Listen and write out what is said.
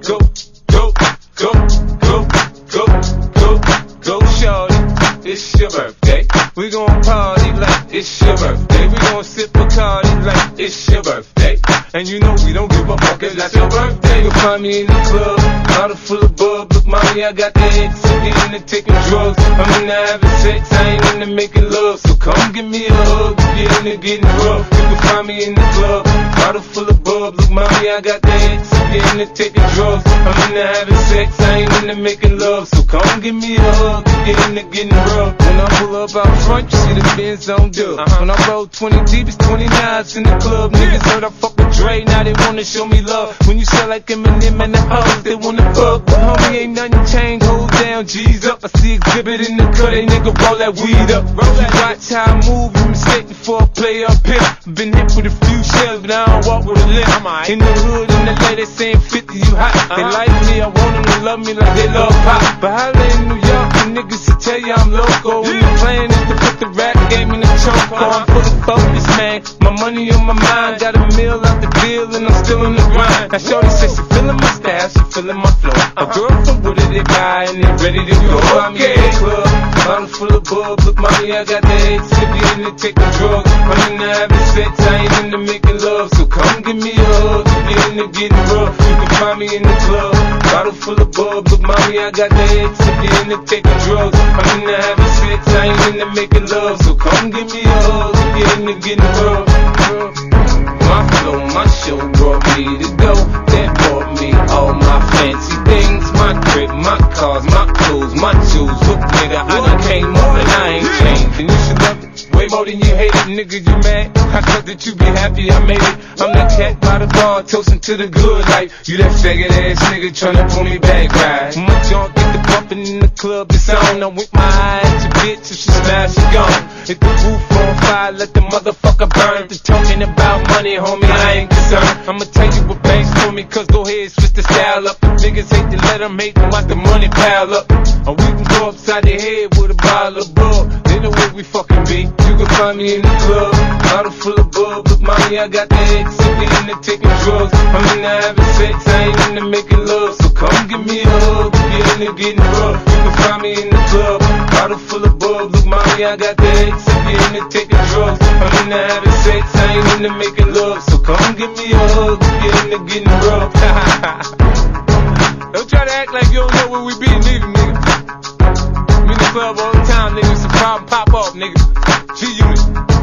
go, go, go, go, go, go, go, shorty. It's your birthday. We gon' party like it's your birthday. We gon' sip Bacardi like it's your birthday. And you know we don't give a fuck if that's your birthday. You'll find me in the club, bottle full of bub. Look, mommy, I got the ecstasy into taking drugs. I'm into having sex, I ain't into making love. So come give me a hug if you're into getting rough. You can find me in the club, bottle full of bub. Look, mommy, I got the ecstasy into taking drugs. I'm into having sex, I ain't into making love. So come give me a hug if you're into getting rough. When I pull up out front, you see the Benz on dub. When I roll 20 deep, it's 29s in the club. Niggas heard I fuck with Dre, now they wanna show me love. When you sell like Eminem and the hoes, they wanna fuck. But homie, ain't nothing changed, hold down, G's up. I see exhibit in the cut, they nigga roll that weed up. You watch how I move, you mistaken for a player up here. Been hit with a few shells, but I don't walk with a limp. In the hood, in the lady saying 50, you hot. They like me, I want them to love me like they love pop. But holla in New York, the niggas will tell you I'm loco. When the plan is to put the rap game in the choke. I'm full of focus, man. My money on my mind, got a meal out the deal, and I'm still in the grind. Now shorty says she feeling my style, she feeling my flow. A girl from Wooded, they buy, and they ready to go. I'm in the club, bottle full of bub. Look, mommy, I got the eggs, if you into taking drugs. I'm into having sex, I ain't into making love. So come give me a hug, if you're into getting rough. You can find me in the club, bottle full of bub. Look, mommy, I got the eggs, if you're into taking drugs. I'm into having sex, I ain't into making love. So come give me a hug, if you're into getting rough. My flow, my show brought me to go. That bought me all my fancy things. My crib, my cars, my clothes, my shoes. Look, nigga, I done came up and I ain't changed. And you should love it way more than you hate it. Nigga, you mad? I thought that you be happy I made it. I'm that cat by the bar, toasting to the good life. You that faggot ass nigga tryna pull me back, right? My junk get the bumpin' in the club, it's on. I'm with my eyes, your bitch, if she smash, she gone. Hit the roof on fire, let the motherfucker burn. If they're talking about money, homie, I ain't concerned. I'ma tell you what banks for me, cause go ahead, switch the style up. Niggas hate to let them hate them, watch the money pile up. Or we can go upside the head with a bottle of bub. They know where we fucking be. You can find me in the club, bottle full of bub. Look, mommy, I got the eggs, if you into taking drugs. I'm into having sex, I ain't into making love. So come give me a hug, if you're into getting rough. You can find me in the club, bottle full of bub. Look, mommy, I got the eggs, if you're into taking drugs. I'm into having sex, I ain't into making love. So come give me a hug, if you're into getting rough. Don't try to act like you don't know where we be, neither, nigga. I'm in the club all the time, nigga. It's a problem, pop off, nigga. G-Unit.